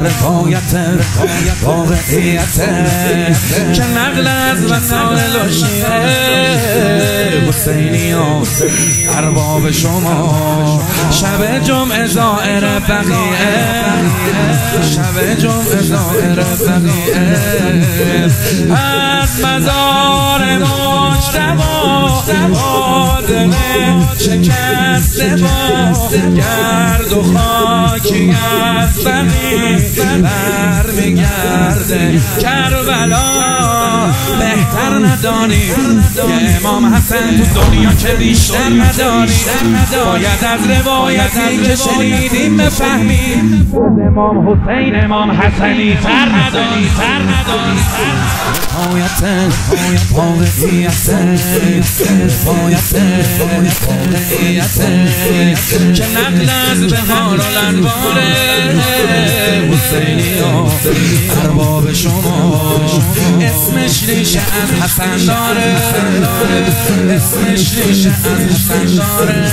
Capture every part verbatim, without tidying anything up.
روایت واقعیت که نقل از وسائل و شیعه حسینی و ارباب شما شب جمعه زائر بقیه شب جمعه زائر بقیه از مزار مجتبی آدم شکسته با گرد و خاکی از بقیه برمیگرده کربلا بهتر ندانی که امام حسن تو دنیا که بیشتر نداری باید از روایتی که شنیدیم بفهمیم امام حسین امام حسنی تر نداری تر نداری روایت واقعیت روایت واقعیت که نقل از بهار الانوار حسینی و ارباب شما اسمش ریشه از حسن داره اسمش ریشه از حسن داره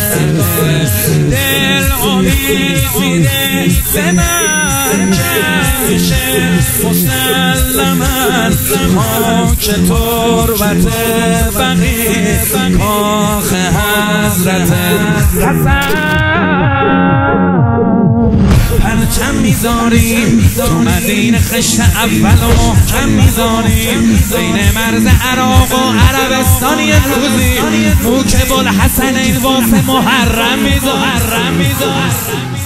دل امید میده به من که میشه مسلماً خاک تربت بقیه کاخ حضرت حسن پرچم میذاریم تو مدینه خشت اول و محکم میذاریم بین مرز عراق و عربستان یه روزی موکب الحسنین واسه محرم میذاریم